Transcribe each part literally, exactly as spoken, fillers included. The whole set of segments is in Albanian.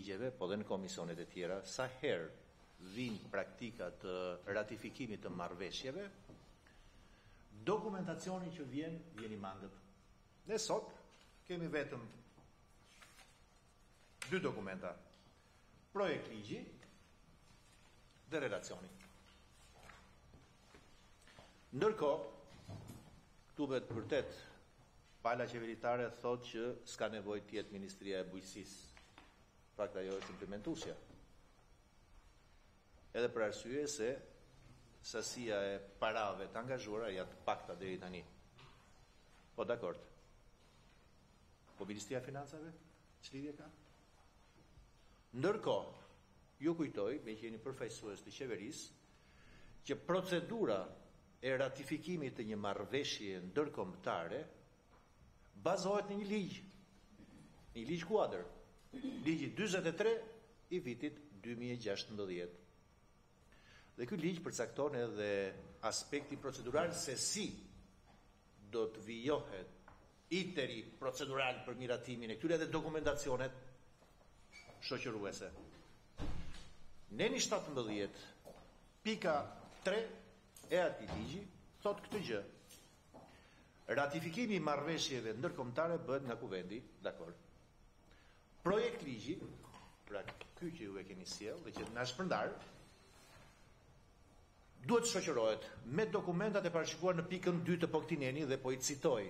ligjeve, po dhe në komisionet e tjera, sa herë vinë praktika të ratifikimit të marrëveshjeve, dokumentacioni që vjen, vjen i mangët. Ne sot kemi vetëm dy dokumenta, projekt ligji dhe relacioni. Ndërkohë, këtu vetë vërtet, pala qeveritare thot që s'ka nevojë të jetë Ministria e Bujqësisë. Fakta ajo është implementuesja. Edhe për arsye se sasia e parave të angazhuara janë të pakta deri tani. Po dakord. Po Ministria e Financave, ç'lidhje ka? Ndërkohë, ju kujtoj, me që jeni përfaqësues të qeverisë, që procedura e ratifikimit të një marrëveshje ndërkombëtare bazohet në një ligj, një ligj kuadër, ligji dyzet e tre i vitit dy mijë e gjashtëmbëdhjetë. Dhe ky ligj përcakton edhe aspektin procedural se si do të vijohet iteri procedural për miratimin e këtyre dhe dokumentacionet shoqëruese. Neni shtatëmbëdhjetë pika tre e atij ligji thot këtë gjë. Ratifikimi i marrëveshjeve ndërkombëtare bëhet nga Kuvendi, dakord. Projekt ligji, pra ky që ju e keni sjell dhe që na shpërndar, duhet të shoqërohet me dokumentat e parashikuar në pikën dy të po këtij neni dhe po i citoj.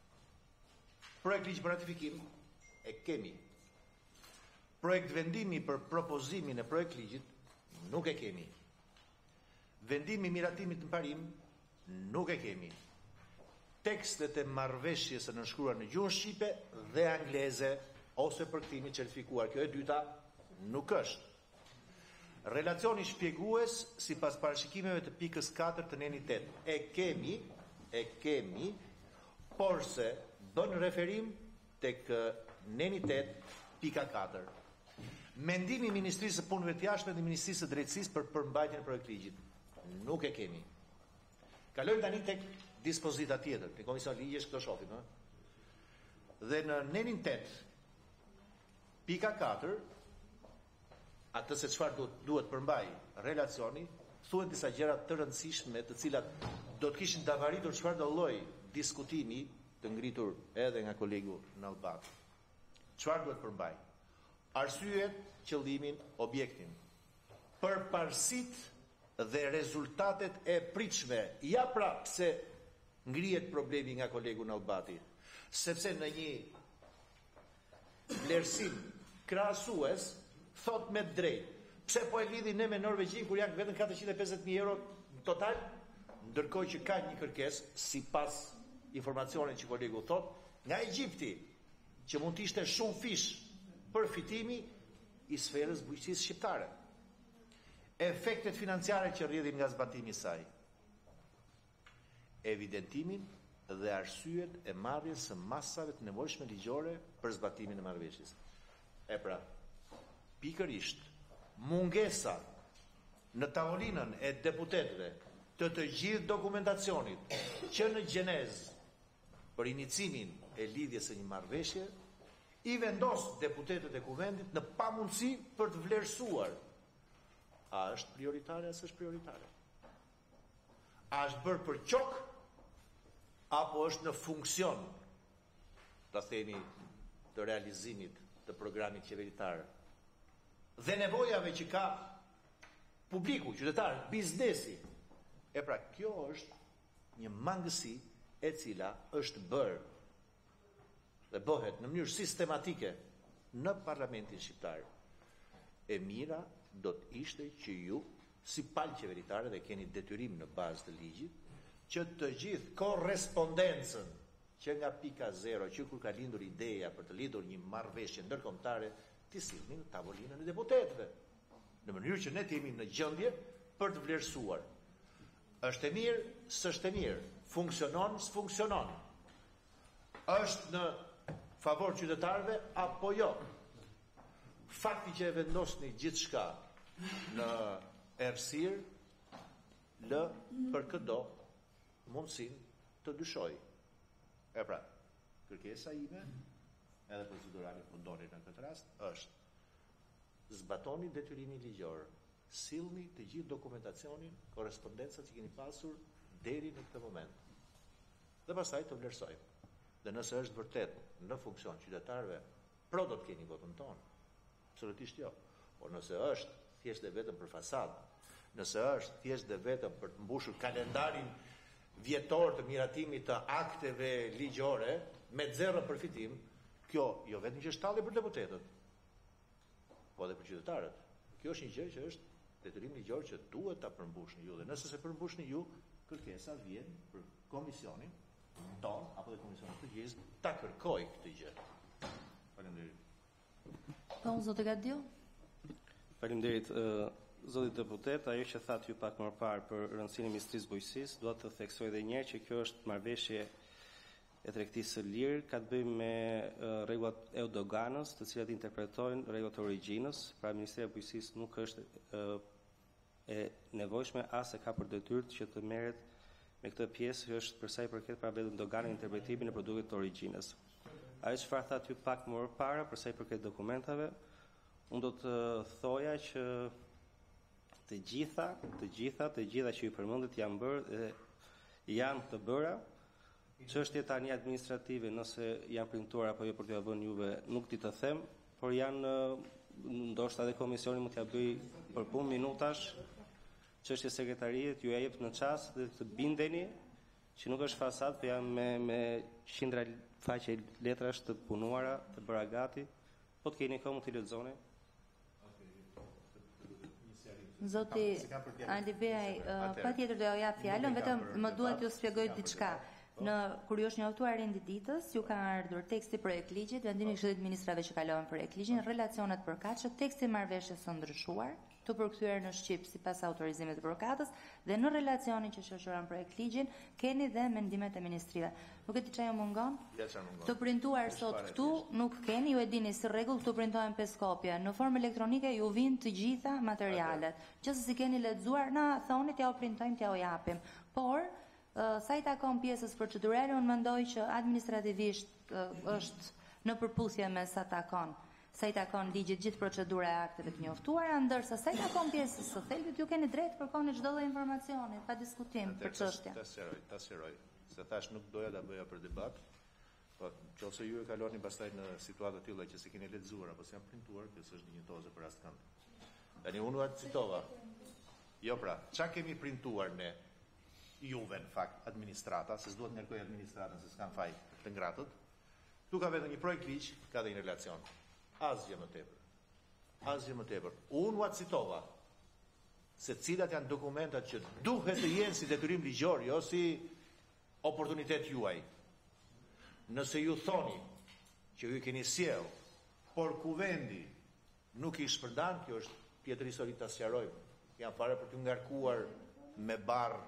Projekt ligj për ratifikim e kemi. Projekt vendimi për propozimin e projekt ligjit nuk e kemi. Vendimi i miratimit në parim nuk e kemi. Tekstet e marrëveshjes së nënshkruar në gjuhën shqipe dhe angleze ose përkthimi certifikuar. Kjo e dyta nuk është. Relacioni shpjegues sipas parashikimeve të pikës katër të neni tetë. E kemi, e kemi, por se bën referim tek neni tetë pika katër. Mendimi i Ministrisë së Punëve të Jashtme dhe Ministrisë së Drejtësisë për përmbajtjen e projektligjit. Nuk e kemi. Kalojmë tani tek dispozita tjetër, në Komision Ligjesh këto shohim, ë. Dhe në nenin tetë, pika katër, atë se çfarë duhet, duhet përmbaj relacioni, thuhet disa gjëra të rëndësishme, të cilat do të kishin davaritur çfarë do lloj diskutimi të ngritur edhe nga kolegu Nallbat. Çfarë duhet përmbaj? Arsyet, qëllimin, objektin. Përparësitë dhe rezultatet e pritshme. Ja pra pse ngrihet problemi nga kolegu Nallbati, sepse në një vlerësim krahasues thot me drejt, pse po e lidhi ne me Norvegjin kur janë vetëm katërqind e pesëdhjetë mijë euro total, ndërkohë që ka një kërkesë sipas informacionit që kolegu thot nga Egjipti, që mund të ishte shumë fish për fitimi i sferës bujqësisë shqiptare. Efektet financiare që rrjedhin nga zbatimi i saj. Evidentimin dhe arsyet e marrjes së masave të nevojshme ligjore për zbatimin e marrëveshjes. E pra, pikërisht mungesa në tavolinën e deputetëve të të gjithë dokumentacionit që në gjenezë për inicimin e lidhjes së një marrëveshje i vendos deputetët e Kuvendit në pamundësi për të vlerësuar a është prioritare a s'është prioritare. A është bërë për qok apo është në funksion, ta themi, të realizimit të programit qeveritar dhe nevojave që ka publiku, qytetar, biznesi. E pra, kjo është një mangësi e cila është bërë dhe bëhet në mënyrë sistematike në Parlamentin shqiptar. E mira do të ishte që ju, si palë qeveritare dhe keni detyrim në bazë të ligjit, që të gjithë korrespondencën që nga pika zero, që kur ka lindur ideja për të lidhur një marrëveshje ndërkombëtare, të sillni në tavolinën e deputetëve, në mënyrë që ne të jemi në gjendje për të vlerësuar. Është e mirë, s'është e mirë, funksionon, s'funksionon. Është në favor qytetarëve apo jo. Fakti që e vendosni gjithçka në errësirë lë për këdo mundësin të dyshoj. E pra, kërkesa ime, edhe procedurale fundoni në këtë rast, është zbatoni detyrimin ligjor. Sillni të gjithë dokumentacionin, korrespondencat që keni pasur deri në këtë moment. Dhe pastaj të vlerësojmë. Dhe nëse është vërtet në funksion qytetarëve, pro do të keni votën tonë. Absolutisht jo. Por nëse është thjesht dhe vetëm për fasadë, nëse është thjesht dhe vetëm për të mbushur kalendarin vjetor të miratimit të akteve ligjore me zero përfitim, kjo jo vetëm që është talli për deputetët, po edhe për qytetarët. Kjo është një gjë që është detyrim ligjor që duhet ta përmbushni ju, dhe nëse se përmbushni ju, kërkesa vjen për komisionin ton apo dhe komisionin të gjithë ta kërkoj këtë gjë. Faleminderit. Po, zotë Gadio? Faleminderit, zoti deputet, ajo që thatë ju pak më parë për rëndësinë e Ministrisë Bujqësisë, dua të theksoj edhe një herë që kjo është marrëveshje e tregtisë së lirë, ka të bëjë me rregullat e doganës, të cilat interpretojnë rregullat e origjinës, pra Ministria e Bujqësisë nuk është e nevojshme as e ka për detyrë që të merret me këtë pjesë që është për sa i përket pra vetëm doganë interpretimin e produktit të origjinës. Ajo çfarë thatë ju pak më parë për sa i përket dokumentave, unë do të thoja që të gjitha, të gjitha, të gjitha që ju përmendet janë bërë dhe janë të bëra. Çështjet tani administrative, nëse janë premtuar apo jo për t'ia vënë juve, nuk di të them, por janë ndoshta edhe komisioni mund t'ia bëj për punë minutash. Çështja e sekretariat ju e jep në çast dhe të bindeni që nuk është fasad, por janë me me qindra faqe letrash të punuara, të bëra gati. Po të keni kohë mund t'i lexoni. Zoti Andi Beaj, patjetër do ja jap fjalën, vetëm më duhet ju shpjegoj diçka. Në kur ju është njoftuar rendi ditës, ju ka ardhur teksti projekt ligjit, vendimi i Këshillit Ministrave që kalohen projekt ligjin, relacionet përkatëshe, teksti marrëveshjes së ndryshuar, të përkthyer në shqip sipas autorizimit të përkatës, dhe në relacionin që shoqëron projekt ligjin, keni dhe mendimet e ministrive. Nuk e di çfarë mungon? Ja çfarë mungon. Të printuar sot këtu nuk keni, ju e dini si rregull këtu printohen pesë kopje. Në formë elektronike ju vijnë të gjitha materialet. Qëse si keni lexuar, na thoni t'ja u printojmë, t'ja u japim. Por Uh, sa i takon pjesës procedurale, unë mendoj që administrativisht uh, është në përputhje me sa takon. Sa i takon ligjit gjithë procedura e akteve të njoftuara, ndërsa sa i takon pjesës së thelbit, ju keni drejt kërkoni çdo lloj informacioni, pa diskutim për çështjen. Ta sqaroj, ta sqaroj. Se thash nuk doja ta bëja për debat, po nëse ju e kaloni pastaj në situata të tilla që se keni lexuar apo se janë printuar, kjo është dinjitoze për astkënd. Tani unë u citova. Jo pra, çka kemi printuar ne? Juve në fakt administrata, se s'duhet ngarkoj administratën se s'kan faj të ngratët. Tu ka vetëm një projekt ligj, ka dhe një relacion. Asgjë më tepër. Asgjë më tepër. Unë u citova se cilat janë dokumentat që duhet të jenë si detyrim ligjor, jo si oportunitet juaj. Nëse ju thoni që ju keni sjell, por kuvendi nuk i shpërndan, kjo është pjetër histori ta sqarojmë. Janë fare për të ngarkuar me barr.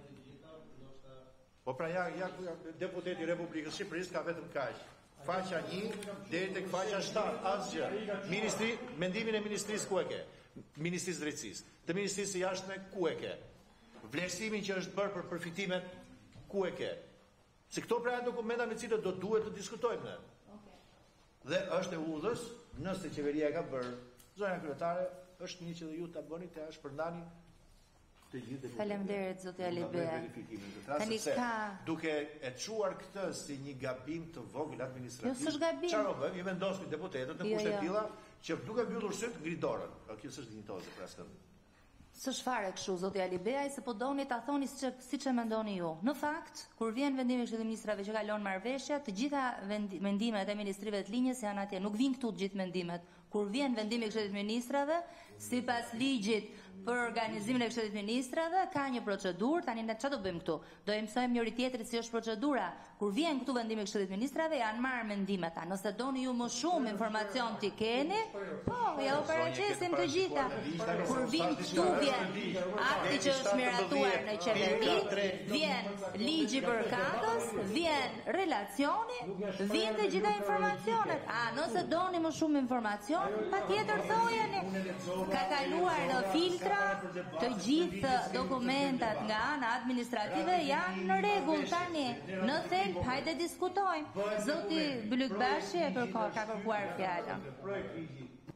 Po pra ja, ja deputeti i Republikës së Shqipërisë ka vetëm kaq. Faqja një deri tek faqja shtatë, asgjë. Ministri, mendimin e ministrisë ku e ke? Ministrisë Drejtësisë. Të ministrisë së jashtme ku e ke? Vlerësimin që është bërë për përfitimet ku e ke? Se këto pra janë dokumenta me cilët do duhet të diskutojmë ne. Dhe është e udhës, nëse qeveria e ka bërë, zonja kryetare, është një që dhe ju ta bëni të shpërndani. Faleminderit zoti Ali Beaj. Tani ka duke e çuar këtë si një gabim të vogël administrativ. Jo, s'është gabim. Çfarë bën? I vendosni deputetët në Jo, kushte jo. të tilla që duke mbyllur syt ngri dorën. Kjo s'është dinjitoze për askënd. S'është fare kështu zoti Ali Beaj, se po doni ta thoni siç siç e mendoni ju. Në fakt, kur vjen vendimi i Këshillit të Ministrave që kalon marrëveshje, të gjitha vendi, mendimet e ministrive të linjës janë atje, nuk vijnë këtu të gjithë mendimet. Kur vjen vendimi i Këshillit të Ministrave, sipas ligjit për organizimin e Këshillit të Ministrave, ka një procedurë. Tani ne çfarë do bëjmë këtu? Do i mësojmë njëri tjetrit si është procedura. Kur vjen këtu vendimi i Këshillit të Ministrave, janë marrë mendimet. Ta nëse doni ju më shumë informacion ti keni, po, ja u paraqesim të gjitha. Kur vin këtu vjen akti që është miratuar në qeveri, vjen ligji përkatës, vjen relacioni, vjen të gjitha informacionet. A nëse doni më shumë informacion, patjetër thojeni. Ka kaluar në filtra, të gjithë dokumentat nga ana administrative janë në rregull tani. Në thelb, hajde diskutojmë. Zoti Byllykbashi e kërko, ka kërkuar fjalën.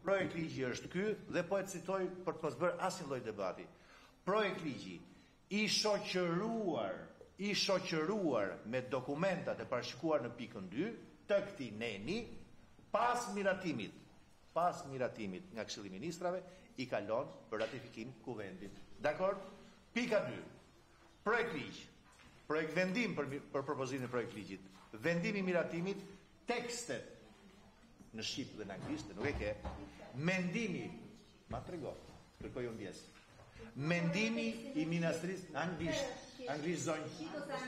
projekt ligji është ky dhe po e citoj për të mos bërë asnjë lloj debati. Projekt ligji i shoqëruar, i shoqëruar me dokumentat e parashikuar në pikën dy të këtij neni pas miratimit, pas miratimit nga Këshilli i Ministrave i kalon për ratifikim kuvendit. Dakor? Pika dy. Projekt ligj. Projekt vendim për, për propozimin e projekt ligjit. Vendimi i miratimit, tekstet në shqip dhe në anglisht, nuk e ke. Mendimi, ma trego, kërkoj unë ndjes. Mendimi i ministrisë anglisht, anglisht zonjë.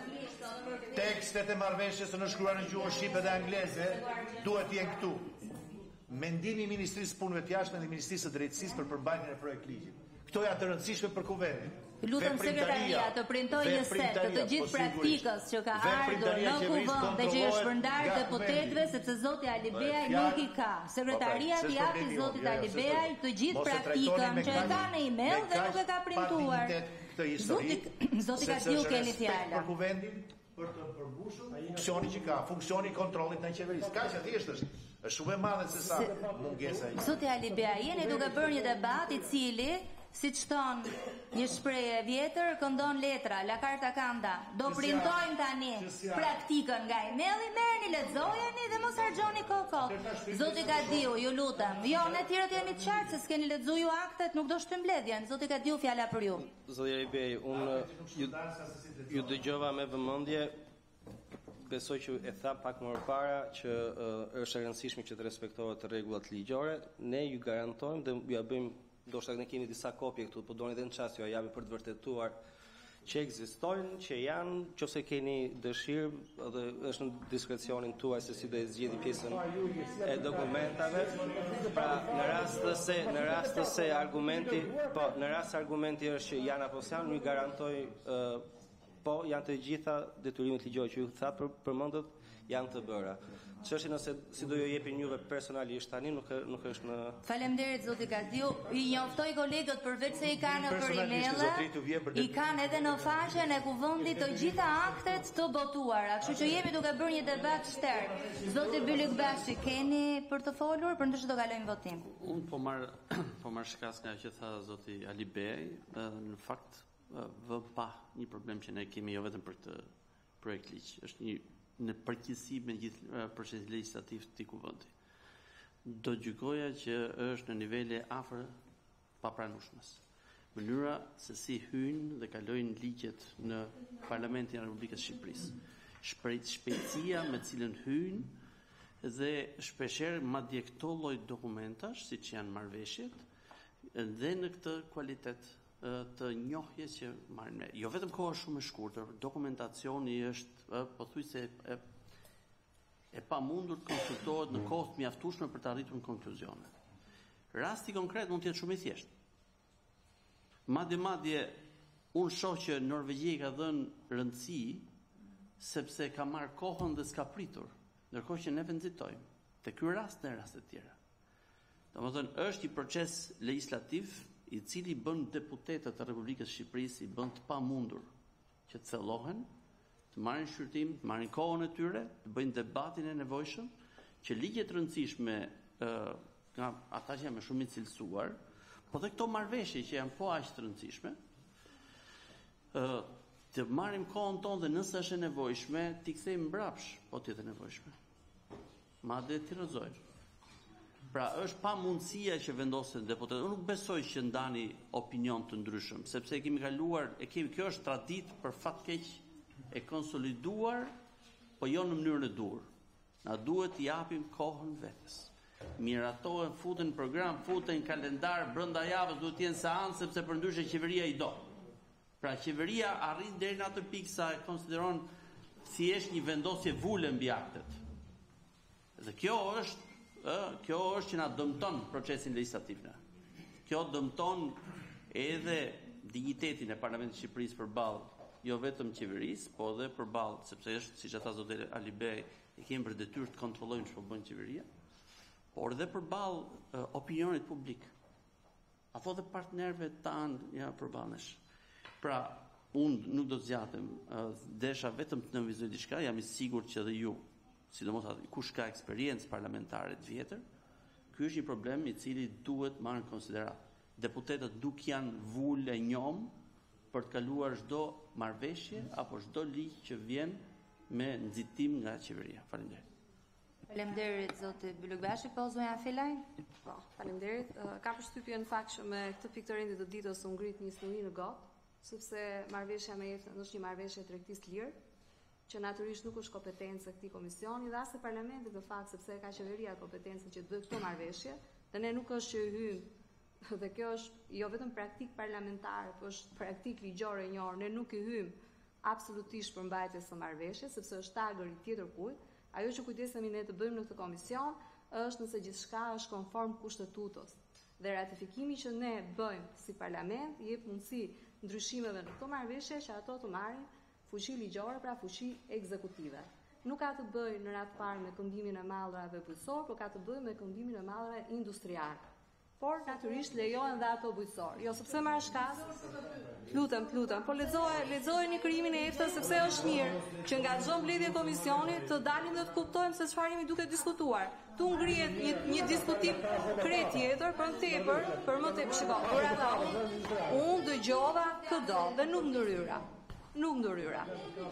Tekstet e marrëveshjes në shkruar në gjuhën shqipe dhe angleze duhet të jenë këtu. Mendimi i Ministrisë Punëve të Jashtme dhe Ministrisë së Drejtësisë për përmbajtjen e projekt ligjit. Këto janë të rëndësishme për kuvendin. Lutem sekretaria të printoj një set të të gjithë praktikës që ka ardhur në kuvend dhe që është shpërndar deputetëve sepse zoti Ali Beaj nuk i ka. Sekretaria t'i japi zotit Ali Beaj të gjithë praktikën që e ka në email dhe nuk e ka printuar. Zoti zoti ka diu keni fjalën. Për kuvendin për të përmbushur funksioni që ka, funksioni i kontrollit ndaj qeverisë. Kaq e thjesht është. Është shumë e madhe se sa mungesa e. Zoti Ali Beaj, jeni duke bërë një debat i cili siç thon një shprehje vjetër, këndon letra, la carta canta. Do printojmë tani praktikën nga emaili, merrni, lexojeni dhe mos harxhoni kohë. Zoti ka diu, ju lutem. Jo, ne tjerët jeni të qartë se s'keni lexuar ju aktet, nuk do shtymbledhjen. Zoti ka diu fjala për ju. Zoti Ribej, unë ju, ju dëgjova me vëmendje. Besoj që e tha pak më parë që uh, është e rëndësishme që të respektohet të rregullat ligjore. Ne ju garantojmë dhe ju ja bëjmë, ndoshta ne kemi disa kopje këtu, po doni edhe në çast ju ja japi për të vërtetuar që ekzistojnë, që janë, nëse keni dëshirë, edhe është në diskrecionin tuaj se si do e zgjidhni pjesën e dokumentave. Pra, në rast se në rast se argumenti, po, në rast se argumenti është që janë apo s'janë, ju garantoj uh, po janë të gjitha detyrimet ligjore që ju tha për përmendet janë të bëra. Çështja nëse si do ju jepin juve personalisht tani nuk nuk është në. Faleminderit zoti Gaziu. I njoftoj kolegët përveç se i kanë për email, i kanë edhe në faqen e kuvendit të gjitha aktet të botuara. Kështu që jemi duke bërë një debat shtert. Zoti Bylikbashi, keni për të folur, për ndryshe do kalojmë votim. Unë po marr po marr shkas nga që tha zoti Ali Bej, në fakt vë pa një problem që ne kemi jo vetëm për këtë projekt ligj, është një në përgjithësi me gjithë procesin legjislativ të këtij kuvendi. Do gjykoja që është në nivele afër papranueshmes. Mënyra se si hyjnë dhe kalojnë ligjet në Parlamentin e Republikës së Shqipërisë. Shpejt shpejtësia me cilën hyjnë dhe shpeshherë madje këto lloj dokumentash, siç janë marrëveshjet, dhe në këtë kualitet të njohjes që marrin me. Jo vetëm kohë shumë e shkurtër, dokumentacioni është pothuajse e, e pamundur të konsultohet në kohë të mjaftueshme për të arritur në konkluzione. Rasti konkret mund të jetë shumë i thjeshtë. Madje madje unë shoh që Norvegjia ka dhënë rëndësi sepse ka marrë kohën dhe s'ka pritur, ndërkohë që ne venditojmë. Te ky rast dhe raste të tjera. Domethënë është një proces legjislativ i cili bën deputetët e Republikës së Shqipërisë i bën të pamundur që të thellohen, të marrin shqyrtim, të marrin kohën e tyre, të bëjnë debatin e nevojshëm, që ligjet të rëndësishme nga ata që janë më shumë i cilësuar, po dhe këto marrëveshje që janë po aq të rëndësishme, të marrim kohën tonë dhe nëse është e nevojshme, t'i kthejmë mbrapsh, po të jetë e nevojshme. Madje t'i rrëzojmë. Pra është pa mundësia që vendosen deputetët. Unë nuk besoj që ndani opinion të ndryshëm, sepse e kemi kaluar, e kemi kjo është traditë për fat keq e konsoliduar, po jo në mënyrën e dur. Na duhet t'i japim kohën vetes. Miratohen, futen program, futen kalendar, brenda javës duhet të jenë seancë sepse përndryshe qeveria i do. Pra qeveria arrin deri në atë pikë sa e konsideron thjesht një vendosje vule mbi aktet. Dhe kjo është Kjo është që na dëmton procesin legjislativ. Kjo dëmton edhe dinjitetin e Parlamentit të Shqipërisë përballë jo vetëm qeverisë, po edhe përballë, sepse është siç e tha zoti Ali Bej, e kemi për detyrë të kontrollojmë çfarë bën qeveria, por edhe përballë uh, opinionit publik. Apo dhe partnerëve tanë ja përballësh. Pra, unë nuk do të zgjatem, uh, desha vetëm të nënvizoj diçka, jam i sigurt që edhe ju sidomos atë kush ka eksperiencë parlamentare të vjetër, ky është një problem i cili duhet marrë në konsiderat. Deputetët nuk janë vullë e njom për të kaluar çdo marrëveshje apo çdo ligj që vjen me nxitim nga qeveria. Faleminderit. Faleminderit zoti Bylukbashi, po zonja Felaj. Po, faleminderit. Uh, Ka përshtypjen në fakt që me këtë pikë të rendit të ditës u ngrit një histori në gotë, sepse marrëveshja me EFTA është një marrëveshje e tregtisë lirë, që natyrisht nuk është kompetencë e këtij komisioni dhe as e parlamentit në fakt, sepse ka qeveria kompetencën që të bëjë këtë marrëveshje, dhe ne nuk është që i hym dhe kjo është jo vetëm praktik parlamentare, por është praktik ligjore e njohur. Ne nuk i hym absolutisht për mbajtjes së marrëveshjes, sepse është tagër i tjetër kujt. Ajo që kujdesemi ne të bëjmë në këtë komision është nëse gjithçka është konform kushtetutës. Dhe ratifikimi që ne bëjmë si parlament jep mundësi ndryshimeve në këtë marrëveshje që ato të marrin fuqi ligjore, pra fuqi ekzekutive. Nuk ka të bëjë në radhë parë me këndimin e mallrave bujqësor, por ka të bëjë me këndimin e mallrave industrial. Por natyrisht lejohen dhe ato bujqësor. Jo sepse marr shkas. Lutem, lutem, po lexoje, lexojeni krijimin e EFTA sepse është mirë që nga çdo mbledhje komisioni të dalim dhe të kuptojmë se çfarë jemi duke diskutuar. Tu ngrihet një një diskutim krejt tjetër për tepër, për më tepër shikoj. Por ata unë dëgjova këdo dhe nuk ndryra. Nuk ndryra.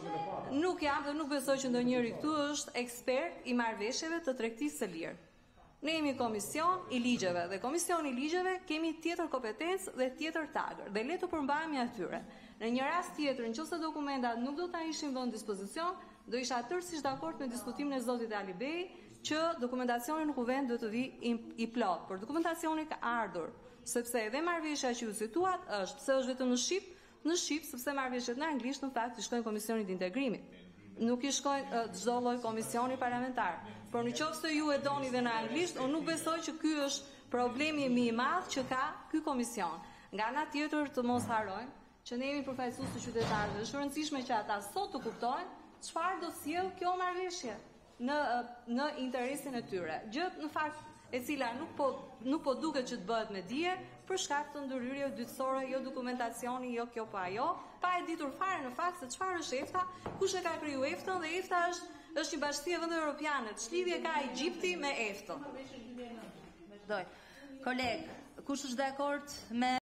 Nuk jam dhe nuk besoj që ndonjëri këtu është ekspert i marrëveshjeve të tregtisë së lirë. Ne jemi komision i ligjeve dhe komisioni i ligjeve kemi tjetër kompetencë dhe tjetër tagër dhe le të përmbahemi atyre. Në një rast tjetër, nëse dokumentat nuk do ta ishin vënë në dispozicion, do isha tërësisht dakord me diskutimin e zotit Ali Bey që dokumentacioni në kuvend do të vi i, i plot, por dokumentacioni ka ardhur, sepse edhe marrëveshja që ju cituat është, pse është vetëm në shqip, në shqip sepse marrëveshjet në anglisht në fakt i shkojnë komisionit të integrimit. Nuk i shkojnë çdo lloj komisioni parlamentar. Por në qoftë se ju e doni dhe në anglisht, unë nuk besoj që ky është problemi më i madh që ka ky komision. Nga ana tjetër të mos harrojmë që ne jemi përfaqësues të qytetarëve. Është e rëndësishme që ata sot të kuptojnë çfarë do sjell kjo marrëveshje në në interesin e tyre. Gjë në fakt e cila nuk po nuk po duket që të bëhet me dije për shkak të ndërhyrjeve dytësore, jo dokumentacioni, jo kjo pa ajo, pa e ditur fare në fakt se çfarë është EFTA, kush e ka kriju EFTA dhe EFTA është është një bashkësi e vendeve europiane. Ç'lidhje ka Egjipti me EFTA? Doj. Koleg, kush është dakord me